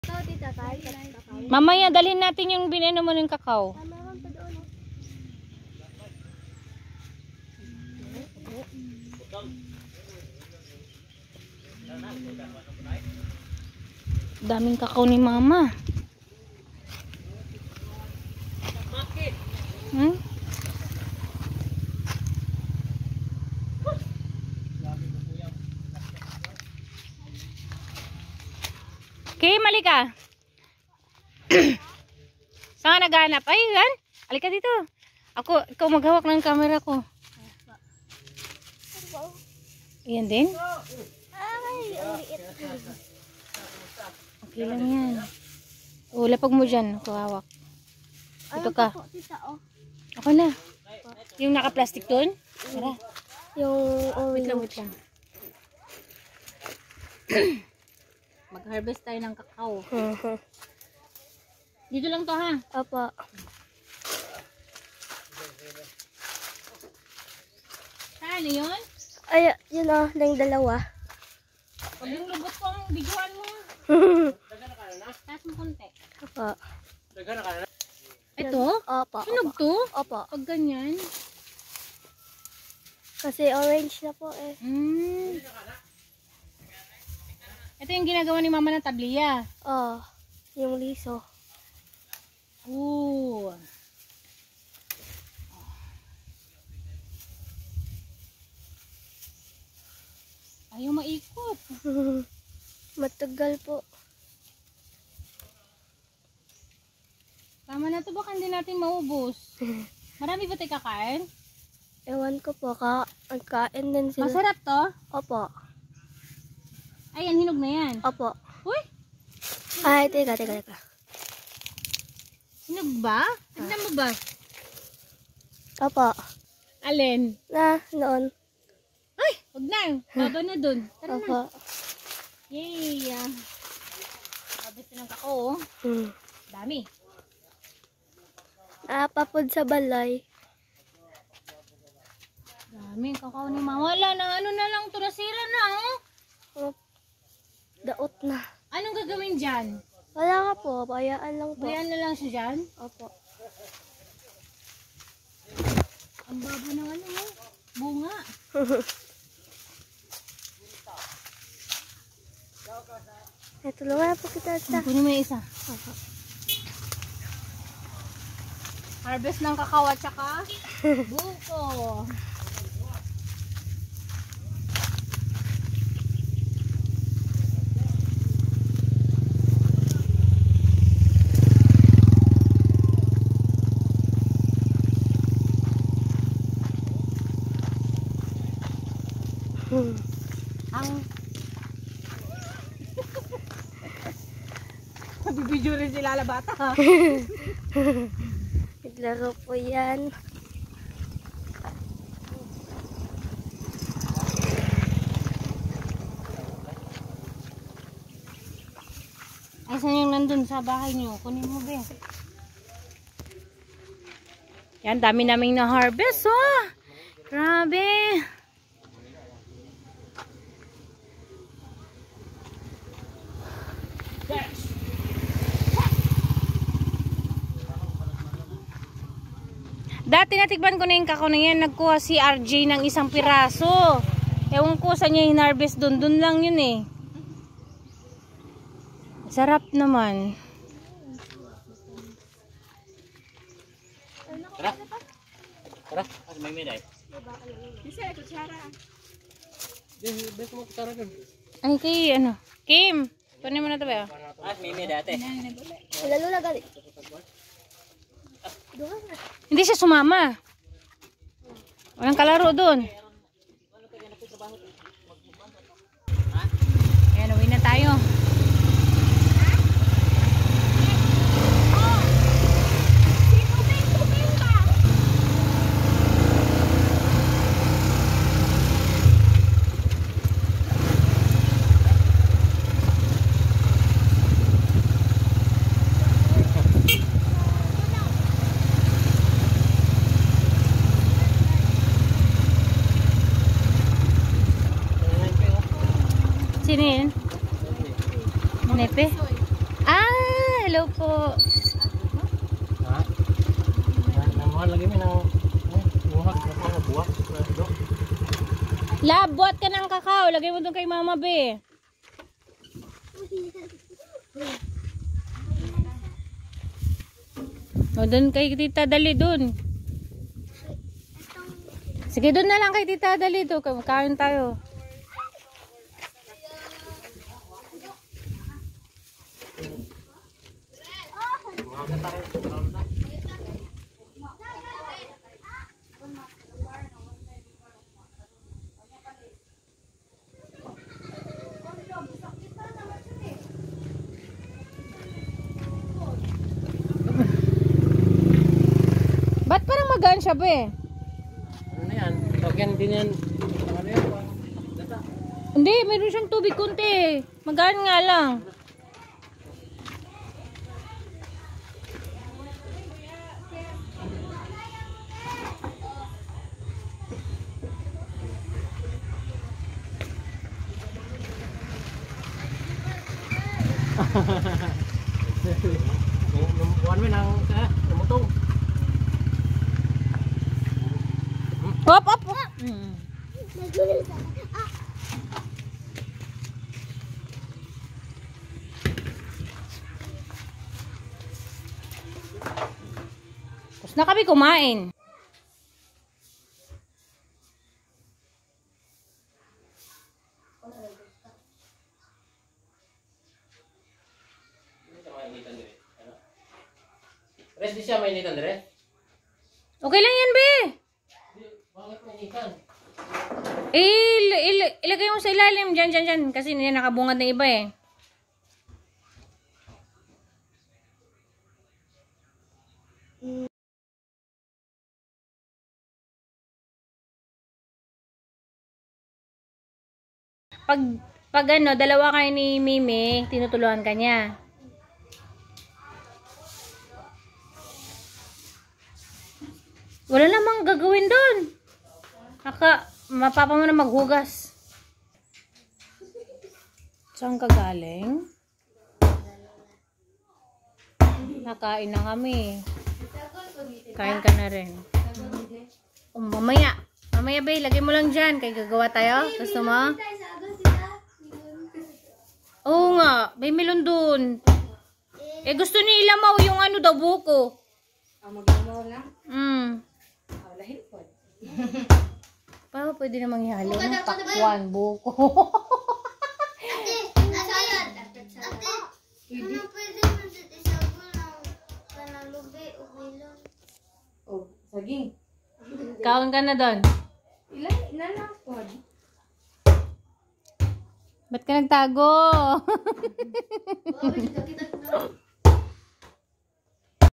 Mamaya dalhin natin yung bineno mo ng kakao. Daming kakao ni mama. Hmm? Okay, malika. Saan ka naghanap? Ay, yan. Halika dito. Ikaw maghawak ng camera ko. Ayan din. Okay lang yan. O, lapag mo dyan. Ako hawak. Ito ka. Ako na. Yung naka-plastic dun? Tara. Yung Wait lang. Mag-harvest tayo ng kakao. Dito lang to ha. Apa. Saan yun? Ay, yun o. Lang dalawa. Pag yung lubot ko ang biguan mo. Taas mo konti. Apa. Ito? Apa. Sunog to? Apa. Pag ganyan. Kasi orange na po eh. Ito yung ginagawa ni mama ng tabliya. Oh, yung liso. Ooh. Ayaw maikot. Matagal po. Tama na to, baka hindi natin maubos. Marami ba tayo kakain? Ewan ko po, kain din sila. Masarap to? Opo. Ayan, hinog na yan. Opo. Uy! Ay, teka. Hinog ba? Tignan mo ba? Opo. Alin? Noon. Ay! Huwag na. Baba na dun. Tara Opo. na. Yay! Habis na ng kakao. Dami. Napapod sa balay. Dami kakao ni mama. Wala na. Ano na lang to? Nasira na oh. Daot na. Anong gagawin dyan? Wala nga po. Bayaan lang po. Bayan na lang siya dyan? Opo. Ang baba ng ano mo? Bunga. Ito lang na po kita sa. Kunin mo yung isa. Harvest ng kakao at saka buko. Ang bibidyo rin sila la bata ha. Naglaro po yan. Ay, saan yung nandun sa bahay niyo? Kunin mo ba? Yan, dami naming na-harvest oh. Grabe. Dati natikban ko na yung kakao na yan. Nagkuha si RJ ng isang piraso. Ewan ko saan niya hinarvest dun. Dun lang yun eh. Sarap naman. Tara, may meday. Ay, kay ano? Kim, kunin mo na ito ba? May meday ate. Lalo na gali. Hindi siya sumama. Walang kalaro dun. Ayan, uwi na tayo. Sino yun? Nepe? Ah! hello po. Ha? Namuhan lagi mo ng buhag na buwak. La, buhat ka ng kakao. Lagay mo doon kay Mama Be. O, doon kay Tita Dali doon. Sige, doon na lang kay Tita Dali doon. Kain tayo. Ba't parang magaan siya, Be? Ano na yan? Token din yan. Ano yan? Data. Hindi, meron siyang tubig kunti. Magaan nga lang. Buwan mo ng lumutong. Hop, hop, hop. Tapos na kami kumain. Res, di siya mainitan dire? Okay lang yan, Be. Bakit mainitan? Ilagay mo sa ilalim. Dyan, dyan, dyan. Kasi hindi nakabungad na iba eh. Pag ano, dalawa kayo ni Mimi, tinutulungan ka niya. Wala namang gagawin doon. Mapapa mo na maghugas. Saan ka galing? Nakain na kami. Kain ka na rin. Mamaya. Mamaya, Bay, lagay mo lang dyan. Kaya gagawa tayo. Gusto mo? Oo nga. May melon dun. Eh, gusto ni Ilamaw yung ano daw, buko. Magmamaw lang? Lahit po. Parang pwede namang ihalo ng takwan, buko. Salad. Ano pwede mo sa isago ng kanalubi o bilon? O, saging. Kaon ka na doon. Ilan? Nanapod. Ba't ka nagtago? Oh, kita